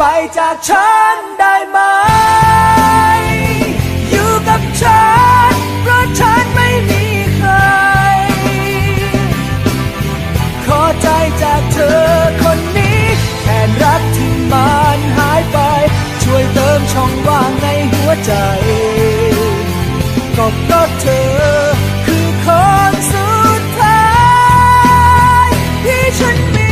ไปจากฉันได้ไหมอยู่กับฉันเพราะฉันไม่มีใครขอใจจากเธอคนนี้แทนรักที่มันหายไปช่วยเติมช่องว่างในหัวใจก็เพราะเธอคือคนสุดท้ายที่ฉันมี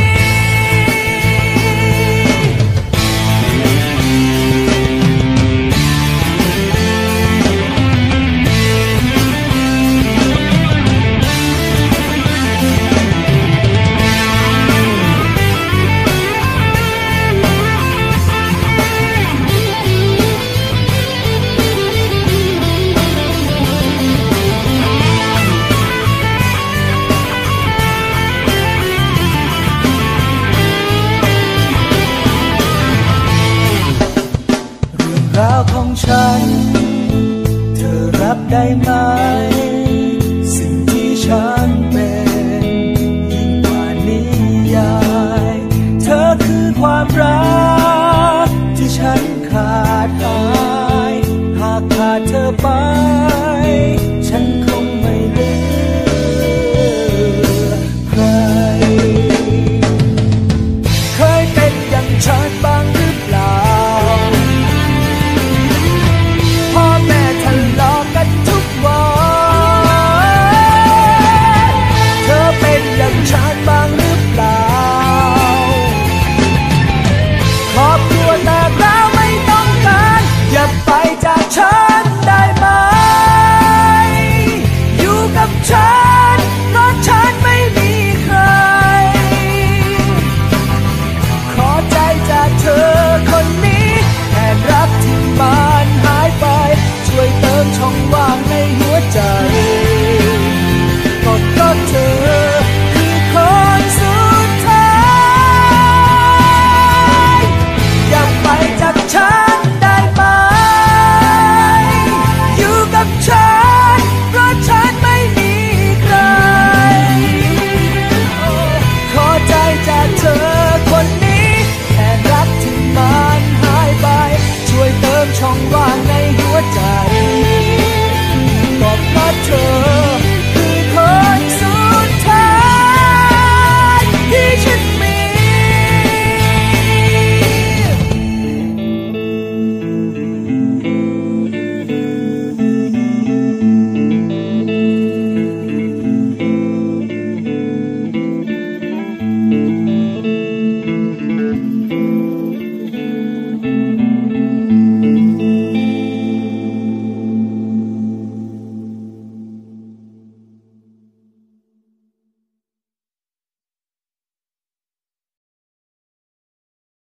ของฉันเธอรับได้ไหมสิ่งที่ฉันเป็นยิ่งกว่านิยายเธอคือความรักที่ฉันขาดหายหากขาดเธอไป